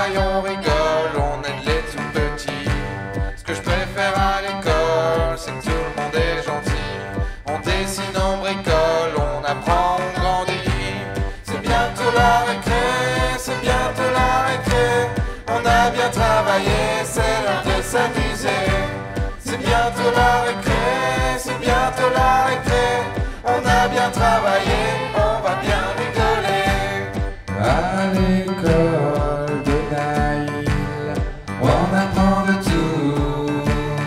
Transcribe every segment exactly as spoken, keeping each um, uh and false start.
travaille, on rigole, on aide les tout petits. Ce que je préfère à l'école, c'est que tout le monde est gentil. On dessine, on bricole, on apprend, on grandit. C'est bientôt la récré, c'est bientôt la récré. On a bien travaillé, c'est l'heure de s'amuser. C'est bientôt la récré, c'est bientôt la récré. On a bien travaillé, on va bien rigoler. À l'école de Naïl, on apprend de tout.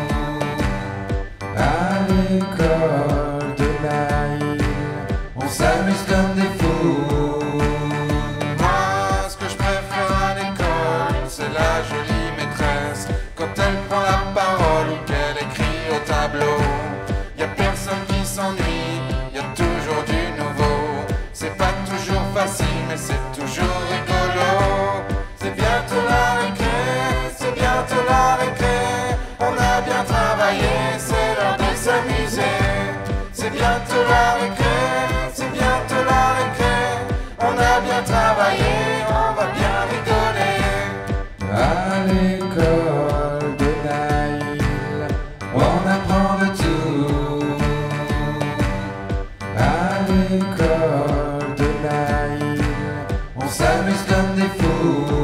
À l'école de Naïl, on s'amuse comme des fous. Moi, ce que je préfère à l'école, c'est la jolie maîtresse. Quand elle prend la parole ou qu'elle écrit au tableau, y a personne qui s'ennuie, y a toujours du nouveau. C'est pas toujours facile, mais c'est toujours rigolo. C'est bientôt la récré, c'est bientôt la récré. On a bien travaillé, c'est l'heure de s'amuser. C'est bientôt la récré, c'est bientôt la récré. On a bien travaillé, on va bien rigoler. À l'école de Naïl, on apprend de tout. À l'école de Naïl, on s'amuse comme des fous.